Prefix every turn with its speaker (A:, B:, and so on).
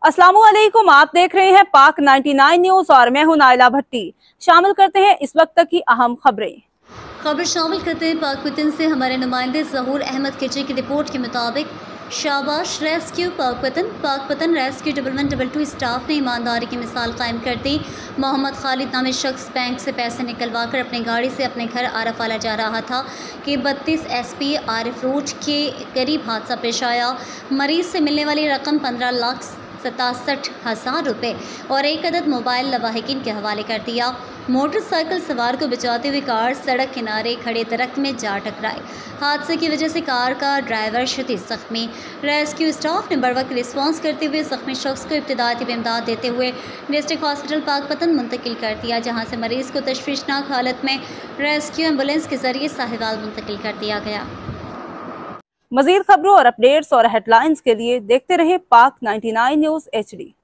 A: अस्सलामुअलैकुम, आप देख रहे हैं पाक 99 न्यूज और मैं हूं नाइला भट्टी। शामिल करते हैं इस वक्त तक की अहम खबरें
B: शामिल करते हैं पाकपतन से हमारे नुमाइंदे ज़हूर अहमद खिची की रिपोर्ट के मुताबिक शाबाश रेस्क्यू पाकपतन रेस्क्यू 1112 स्टाफ ने ईमानदारी की मिसाल कायम कर दी। मोहम्मद खालिद नामी शख्स बैंक से पैसे निकलवा कर अपनी गाड़ी से अपने घर आरफ वाला जा रहा था कि 32 SP आरिफ रोड के करीब हादसा पेश आया। मरीज से मिलने वाली रकम 15,67,000 रुपये और एक अदद मोबाइल लवाहिकीन के हवाले कर दिया। मोटरसाइकिल सवार को बचाते हुए कार सड़क किनारे खड़े दरख्त में जा टकराई। हादसे की वजह से कार का ड्राइवर शदीद जख्मी। रेस्क्यू स्टाफ ने बड़वक्त रिस्पॉन्स करते हुए जख्मी शख्स को इब्तिदाई इमदाद देते हुए डिस्ट्रिक्ट हॉस्पिटल पाकपतन मुंतकिल कर दिया, जहां से मरीज़ को तशवीशनाक हालत में रेस्क्यू एम्बुलेंस के जरिए साहिवाल मुंतकिल कर दिया गया।
A: मज़ीद खबरों और अपडेट्स और हेडलाइंस के लिए देखते रहे पाक 99 न्यूज HD।